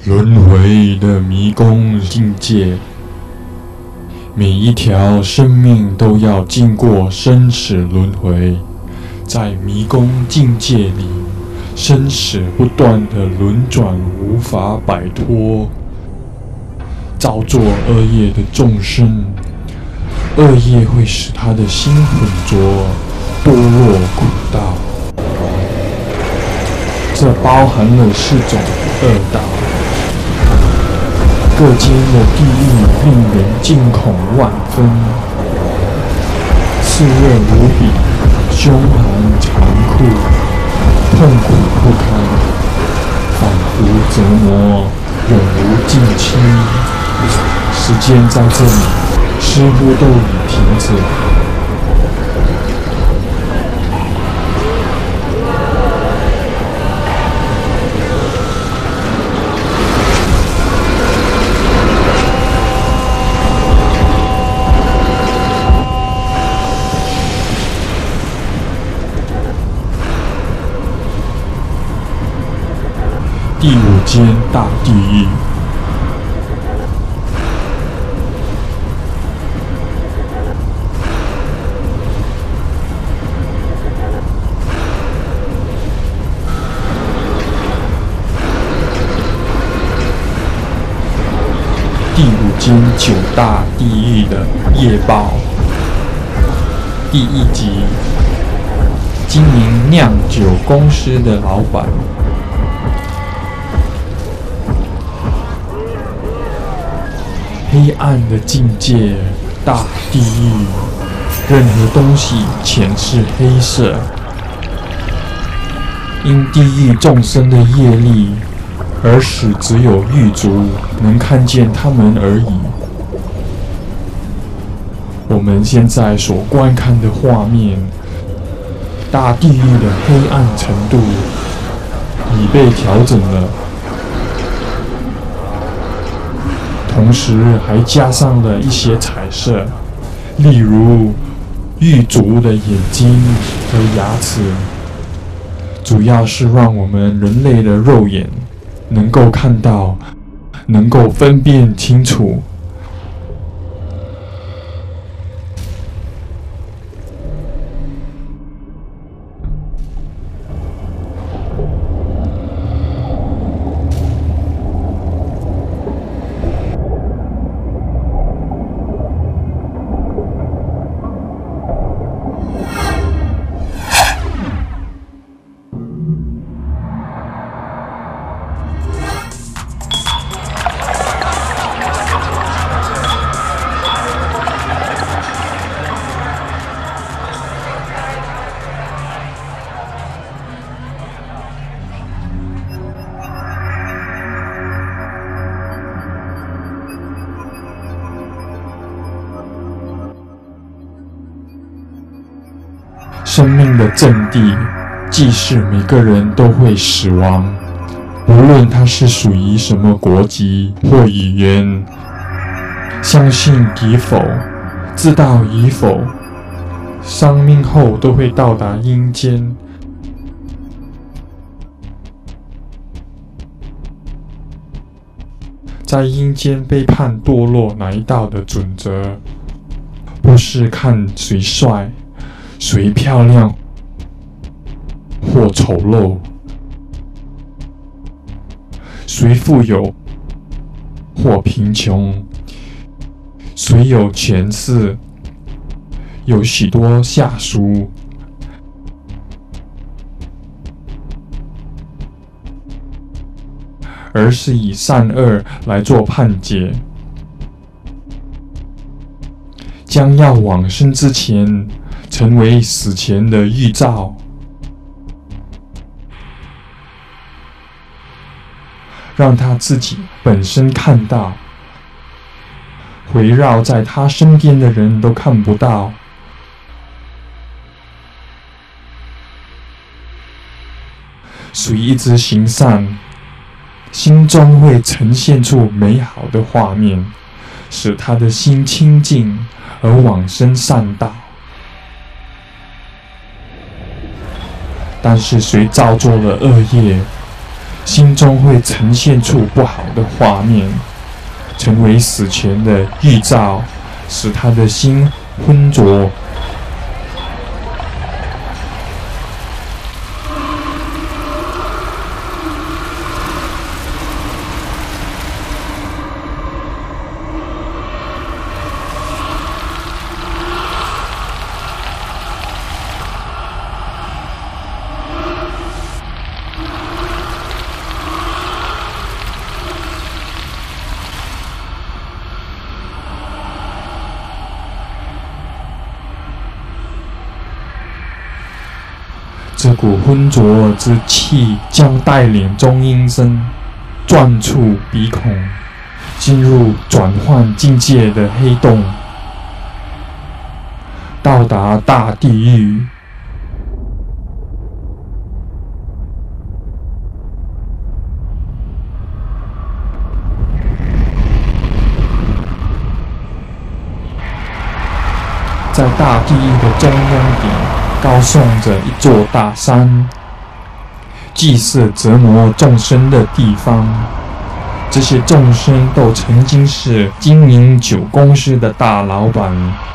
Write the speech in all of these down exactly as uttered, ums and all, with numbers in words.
轮回的迷宫境界，每一条生命都要经过生死轮回，在迷宫境界里，生死不断的轮转，无法摆脱。造作恶业的众生，恶业会使他的心浑浊，堕落苦道。这包含了四种恶道。各间的地狱令人惊恐万分，炽热无比，凶寒残酷，痛苦不堪，仿佛折磨，永无尽期。时间在这里似乎都已停止。第五间大地狱，第五间九大地狱的业报。第一集，经营酿酒公司的老板。黑暗的境界，大地狱，任何东西全是黑色。因地狱众生的业力，而使只有狱卒能看见他们而已。我们现在所观看的画面，大地狱的黑暗程度已被调整了。同时还加上了一些彩色，例如狱卒的眼睛和牙齿，主要是让我们人类的肉眼能够看到，能够分辨清楚。生命的阵地，即是每个人都会死亡，无论他是属于什么国籍或语言，相信与否，知道与否，生命后都会到达阴间。在阴间被判堕落哪一道的准则，不是看谁帅，谁漂亮或丑陋，谁富有或贫穷，谁有权势，有许多下属，而是以善恶来做判决。将要往生之前，成为死前的预兆，让他自己本身看到，围绕在他身边的人都看不到。谁一直行善，心中会呈现出美好的画面，使他的心清净而往生善道。但是谁造作了恶业， 心中会呈现出不好的画面，成为死前的预兆，使他的心昏浊。这股浑浊之气将带领中阴身钻出鼻孔，进入转换境界的黑洞，到达大地狱。在大地狱的中央点，高耸着一座大山，祭祀折磨众生的地方。这些众生都曾经是经营酒公司的大老板。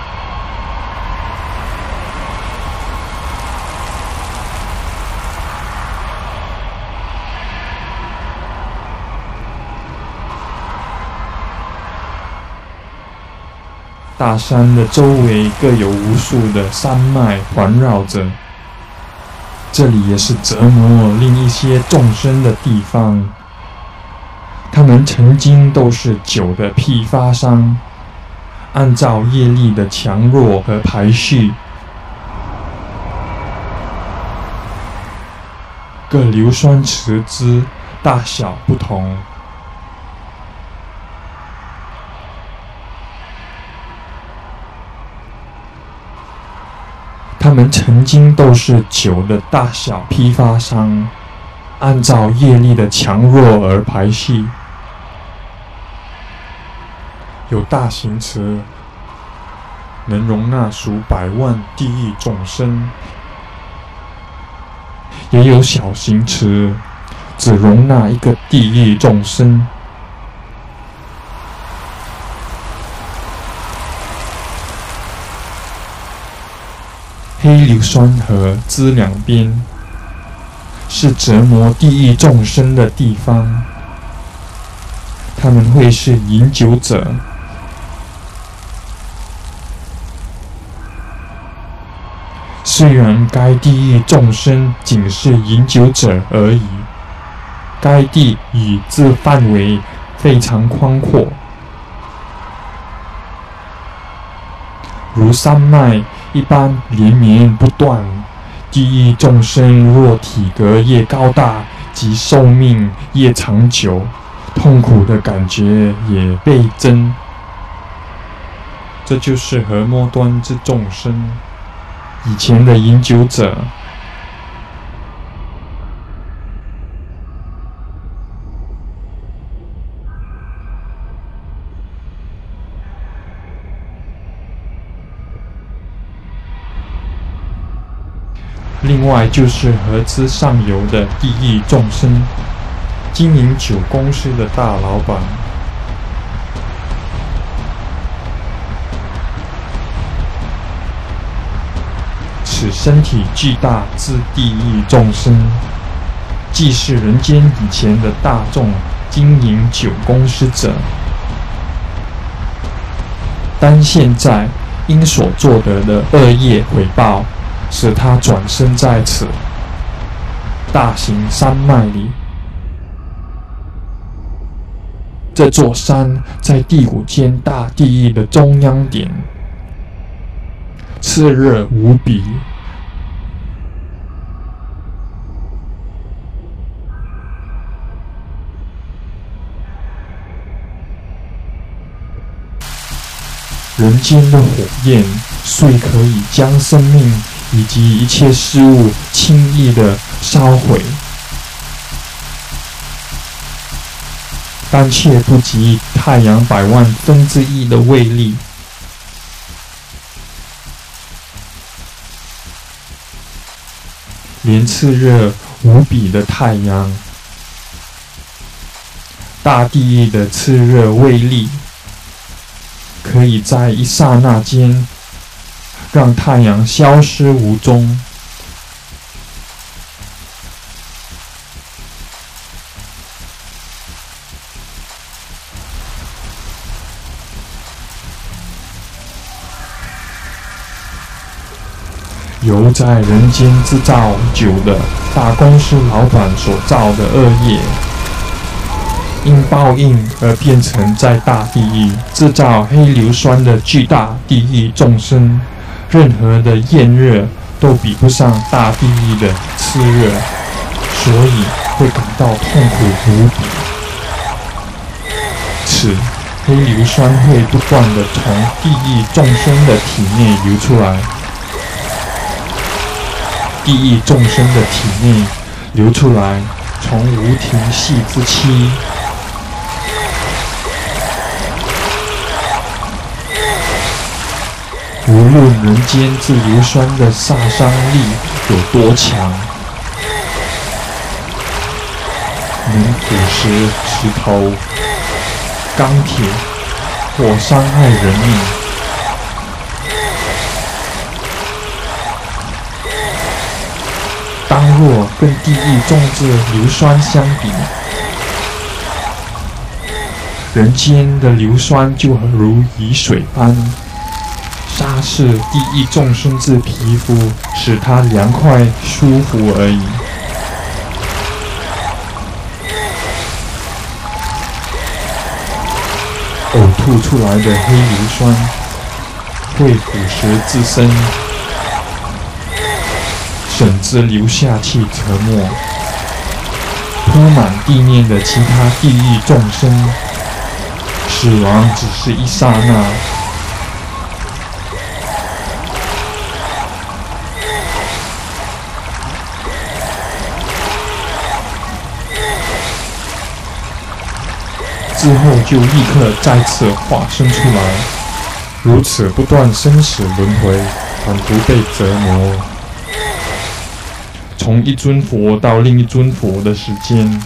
大山的周围各有无数的山脉环绕着，这里也是折磨另一些众生的地方。他们曾经都是酒的批发商，按照业力的强弱和排序，各硫酸池之大小不同。他们曾经都是酒的大小批发商，按照业力的强弱而排序。有大型池，能容纳数百万地狱众生；也有小型池，只容纳一个地狱众生。黑硫酸河之两边是折磨地狱众生的地方，他们会是饮酒者。虽然该地狱众生仅是饮酒者而已，该地狱之范围非常宽阔，如山脉一般连绵不断。地狱众生若体格越高大，及寿命越长久，痛苦的感觉也倍增。这就是和末端之众生，以前的饮酒者。另外就是河之上游的地狱众生，经营酒公司的大老板。此身体巨大之地狱众生，既是人间以前的大众经营酒公司者，但现在因所做得的恶业回报，使他转生在此大型山脉里。这座山在第五间大地狱的中央点，炽热无比。人间的火焰虽可以将生命以及一切事物轻易地烧毁，但却不及太阳百万分之一的威力。连炽热无比的太阳， 大地狱的炽热威力，可以在一刹那间让太阳消失无踪。由在人间制造酒的大公司老板所造的恶业，因报应而变成在大地狱制造黑硫酸的巨大地狱众生，任何的炎热都比不上大地狱的炽热，所以会感到痛苦无比。此黑硫酸会不断地从地狱众生的体内流出来，地狱众生的体内流出来，从无停息之期。无论人间之硫酸的杀伤力有多强，能腐蚀石头、钢铁或伤害人命。当若跟地狱中之硫酸相比，人间的硫酸就如雨水般杀蚀地狱众生之皮肤，使它凉快舒服而已。呕吐出来的黑硫酸会腐蚀自身，甚至留下去折磨铺满地面的其他地狱众生。死亡只是一刹那，之后就立刻再次化身出来，如此不断生死轮回，反复被折磨。从一尊佛到另一尊佛的时间，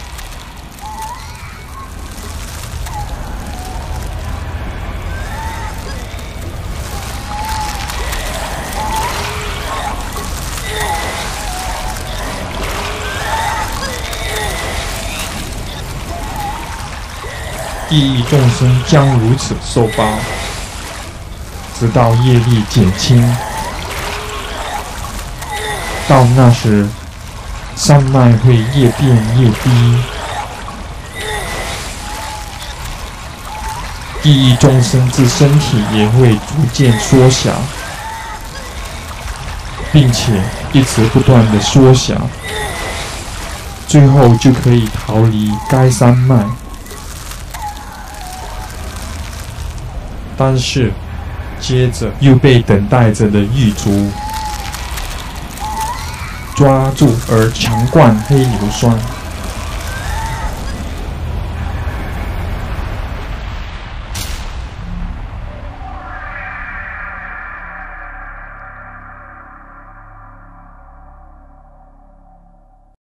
地狱众生将如此受报，直到业力减轻。到那时，山脉会越变越低，地狱众生之身体也会逐渐缩小，并且一直不断的缩小，最后就可以逃离该山脉。但是，接着又被等待着的狱卒抓住而强灌黑硫酸，